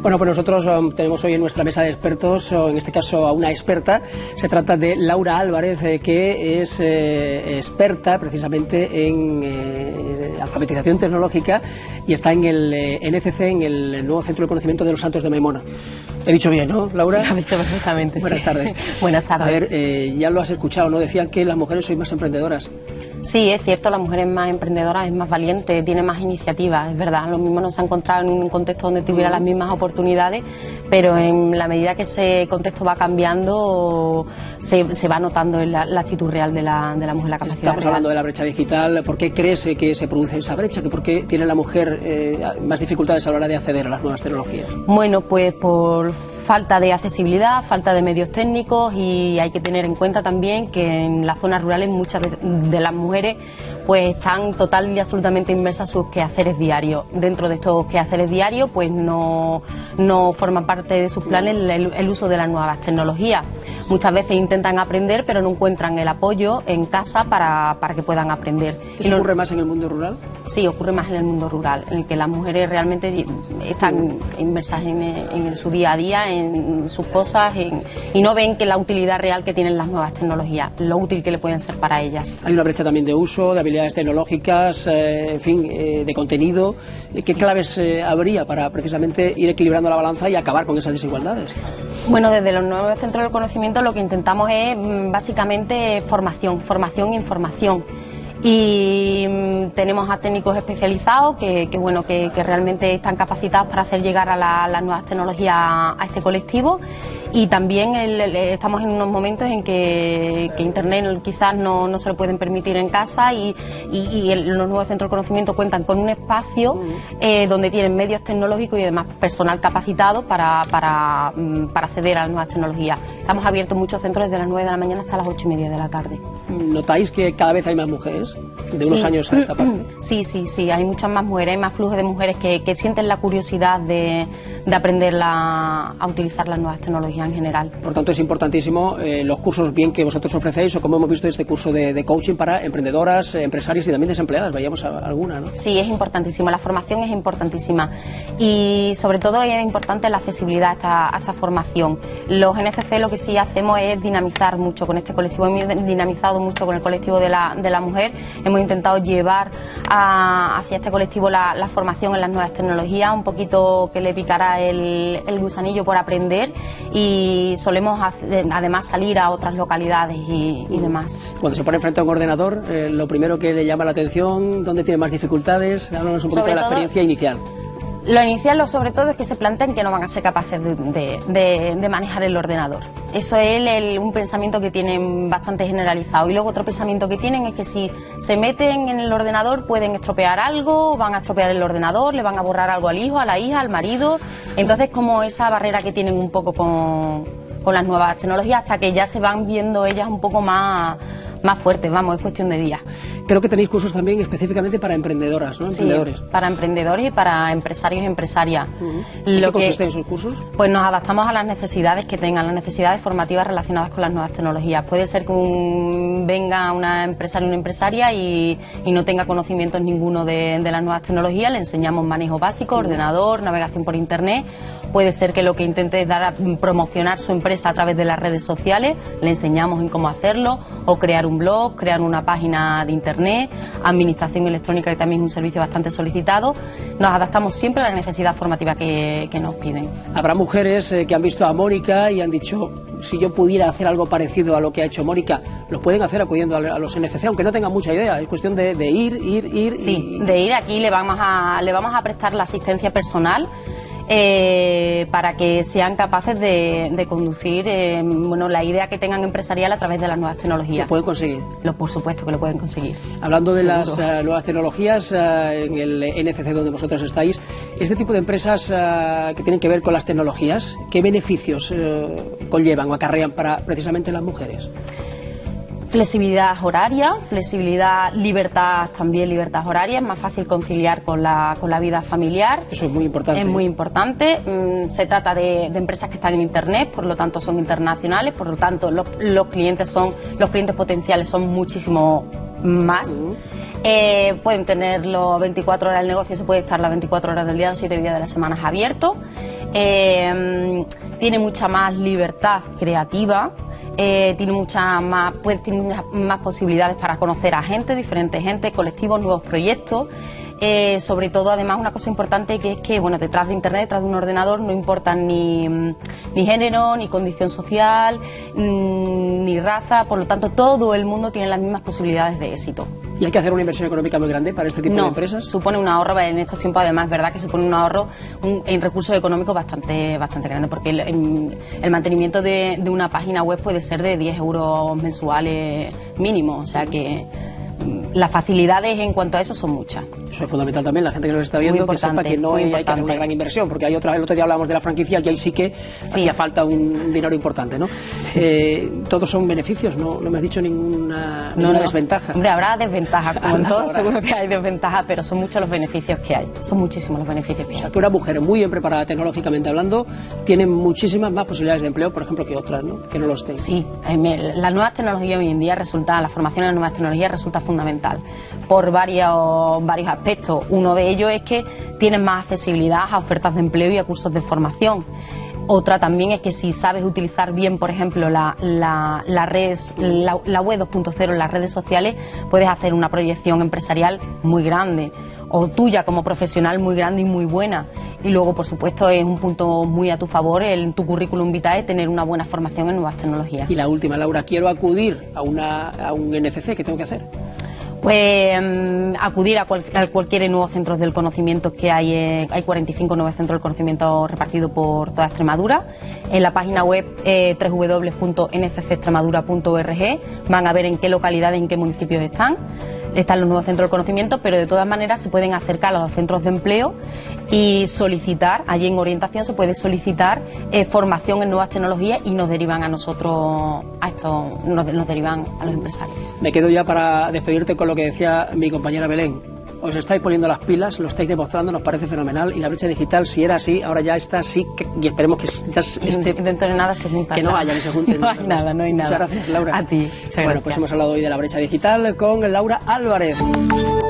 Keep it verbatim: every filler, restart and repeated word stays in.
Bueno, pues nosotros um, tenemos hoy en nuestra mesa de expertos, o en este caso a una experta. Se trata de Laura Álvarez, eh, que es eh, experta precisamente en eh, alfabetización tecnológica y está en el eh, N C C, en el nuevo Centro de Conocimiento de los Santos de Maimona. He dicho bien, ¿no, Laura? Sí, lo he dicho perfectamente. Buenas sí. tardes. Buenas tardes. A ver, eh, ya lo has escuchado, ¿no? Decían que las mujeres sois más emprendedoras. Sí, es cierto, la mujer es más emprendedora, es más valiente, tiene más iniciativas, es verdad. Lo mismo no se ha encontrado en un contexto donde tuviera las mismas oportunidades, pero en la medida que ese contexto va cambiando, se, se va notando en la, la actitud real de la, de la mujer, la capacidad Estamos real. hablando de la brecha digital. ¿Por qué crees que se produce esa brecha? ¿Que ¿Por qué tiene la mujer eh, más dificultades a la hora de acceder a las nuevas tecnologías? Bueno, pues por falta de accesibilidad, falta de medios técnicos, y hay que tener en cuenta también que en las zonas rurales muchas de, de las mujeres pues están total y absolutamente inmersas sus quehaceres diarios. Dentro de estos quehaceres diarios pues no, no forma parte de sus planes el, el uso de las nuevas tecnologías. Muchas veces intentan aprender pero no encuentran el apoyo en casa para, para que puedan aprender. ¿Eso no, ocurre más en el mundo rural? Sí, ocurre más en el mundo rural, en el que las mujeres realmente están inmersas en, en su día a día, en sus cosas, en, y no ven que la utilidad real que tienen las nuevas tecnologías, lo útil que le pueden ser para ellas. Hay una brecha también de uso, de habilidades tecnológicas, eh, en fin, eh, de contenido. ¿Qué sí. claves eh, habría para precisamente ir equilibrando la balanza y acabar con esas desigualdades? Bueno, desde los nuevos centros del conocimiento lo que intentamos es básicamente formación, formación e información. Y mmm, tenemos a técnicos especializados que, que bueno que, que realmente están capacitados para hacer llegar a la, las nuevas tecnologías a este colectivo. Y también el, el, estamos en unos momentos en que, que Internet quizás no, no se lo pueden permitir en casa, y, y, y el, los nuevos centros de conocimiento cuentan con un espacio eh, donde tienen medios tecnológicos y además personal capacitado para, para, para acceder a las nuevas tecnologías. Estamos abiertos muchos centros desde las nueve de la mañana hasta las ocho y media de la tarde. ¿Notáis que cada vez hay más mujeres? De unos sí. años a esta parte. Sí, sí, sí, hay muchas más mujeres, hay más flujo de mujeres que, que sienten la curiosidad de, de aprender la, a utilizar las nuevas tecnologías en general. Por tanto, es importantísimo eh, los cursos bien que vosotros ofrecéis, o como hemos visto este curso de, de coaching para emprendedoras, empresarias y también desempleadas. Vayamos a, a alguna, ¿no? Sí, es importantísimo, la formación es importantísima, y sobre todo es importante la accesibilidad a esta, a esta formación. Los N C C lo que sí hacemos es dinamizar mucho con este colectivo, hemos dinamizado mucho con el colectivo de la, de la mujer. Hemos intentado llevar a, hacia este colectivo la, la formación en las nuevas tecnologías, un poquito que le picara el, el gusanillo por aprender, y solemos hacer, además salir a otras localidades y, y demás. Cuando se pone frente a un ordenador, eh, lo primero que le llama la atención, ¿dónde tiene más dificultades? Háblanos un poquito Sobre de la todo, experiencia inicial. Lo inicial, lo sobre todo, es que se planteen que no van a ser capaces de, de, de, de manejar el ordenador. Eso es el, el, un pensamiento que tienen bastante generalizado. Y luego otro pensamiento que tienen es que si se meten en el ordenador pueden estropear algo, van a estropear el ordenador, le van a borrar algo al hijo, a la hija, al marido. Entonces, como esa barrera que tienen un poco con, con las nuevas tecnologías, hasta que ya se van viendo ellas un poco más, más fuertes, vamos, es cuestión de días. Creo que tenéis cursos también específicamente para emprendedoras, ¿no? Sí, Emprendedores. Para emprendedores y para empresarios y empresarias. Uh-huh. ¿En Lo qué consisten que, esos cursos? Pues nos adaptamos a las necesidades que tengan, las necesidades formativas relacionadas con las nuevas tecnologías. Puede ser que un, venga una empresaria o una empresaria y, y no tenga conocimientos ninguno de, de las nuevas tecnologías, le enseñamos manejo básico, uh-huh. ordenador, navegación por internet. Puede ser que lo que intente es dar a promocionar su empresa a través de las redes sociales, le enseñamos en cómo hacerlo, o crear un blog, crear una página de internet, administración electrónica, que también es un servicio bastante solicitado. Nos adaptamos siempre a la necesidad formativa que, que nos piden. Habrá mujeres eh, que han visto a Mónica y han dicho, si yo pudiera hacer algo parecido a lo que ha hecho Mónica, lo pueden hacer acudiendo a, a los N C C, aunque no tengan mucha idea, es cuestión de, de ir, ir, ir. Sí, y... de ir. Aquí le vamos a, le vamos a prestar la asistencia personal, Eh, para que sean capaces de, de conducir eh, bueno, la idea que tengan empresarial a través de las nuevas tecnologías. ¿Lo pueden conseguir? Lo, por supuesto que lo pueden conseguir. Hablando de Seguro. las uh, nuevas tecnologías, uh, en el N C C donde vosotros estáis, este tipo de empresas uh, que tienen que ver con las tecnologías, ¿qué beneficios uh, conllevan o acarrean para precisamente las mujeres? Flexibilidad horaria, flexibilidad, libertad también, libertad horaria, es más fácil conciliar con la, con la vida familiar. Eso es muy importante. Es muy importante. Se trata de, de empresas que están en Internet, por lo tanto son internacionales, por lo tanto los, los clientes son, los clientes potenciales son muchísimo más. Uh-huh. Eh, pueden tenerlo veinticuatro horas el negocio, se puede estar las veinticuatro horas del día, los siete días de la semana abierto. eh, tiene mucha más libertad creativa. Eh, tiene muchas más, pues, tiene muchas más posibilidades para conocer a gente, diferentes gente, colectivos, nuevos proyectos. Eh, sobre todo, además, una cosa importante que es que, bueno, detrás de Internet, detrás de un ordenador, no importan ni, ni género, ni condición social, ni raza, por lo tanto, todo el mundo tiene las mismas posibilidades de éxito. ¿Y hay que hacer una inversión económica muy grande para este tipo no, de empresas? Supone un ahorro, en estos tiempos además es verdad que supone un ahorro un, en recursos económicos bastante bastante grande, porque el, el, el mantenimiento de, de una página web puede ser de diez euros mensuales mínimo, o sea que las facilidades en cuanto a eso son muchas. Eso es fundamental también, la gente que nos está viendo que sepa que no hay que hacer una gran inversión, porque hay otra, el otro día hablábamos de la franquicia y ahí sí que sí. hacía falta un dinero importante, ¿no? Sí. Eh, todos son beneficios, no, no me has dicho ninguna, ninguna no, no. desventaja. Hombre, habrá desventajas, como en todo, seguro que hay desventajas, pero son muchos los beneficios que hay, son muchísimos los beneficios que hay. O sea, que una mujer muy bien preparada tecnológicamente hablando tiene muchísimas más posibilidades de empleo, por ejemplo, que otras, ¿no? Que no los tengan. Sí, las nuevas tecnologías hoy en día resulta, la formación en las nuevas tecnologías resulta fundamental por varios, varios aspectos. Uno de ellos es que tienen más accesibilidad a ofertas de empleo y a cursos de formación. Otra también es que si sabes utilizar bien, por ejemplo, la, la, la, red, la, la web dos punto cero en las redes sociales, puedes hacer una proyección empresarial muy grande, o tuya como profesional muy grande y muy buena. Y luego, por supuesto, es un punto muy a tu favor en tu currículum vitae tener una buena formación en nuevas tecnologías. Y la última, Laura, quiero acudir a, una, a un N C C, ¿qué tengo que hacer? Pues um, acudir a, cual, a cualquier nuevo centros del conocimiento que hay, eh, hay cuarenta y cinco nuevos centros del conocimiento repartidos por toda Extremadura. En la página web eh, doble u doble u doble u punto n c c extremadura punto org van a ver en qué localidades, en qué municipios están. Están los nuevos centros del conocimiento, pero de todas maneras se pueden acercar a los centros de empleo y solicitar, allí en orientación se puede solicitar eh, formación en nuevas tecnologías y nos derivan a nosotros, a esto, nos, nos derivan a los empresarios. Me quedo ya para despedirte con lo que decía mi compañera Belén. Os estáis poniendo las pilas, lo estáis demostrando, nos parece fenomenal, y la brecha digital, si era así, ahora ya está así, que, y esperemos que ya esté, dentro de nada se junta, que no haya, que se junten. No hay nada, no hay nada. Muchas gracias, Laura. A ti. Bueno, pues hemos hablado hoy de la brecha digital con Laura Álvarez.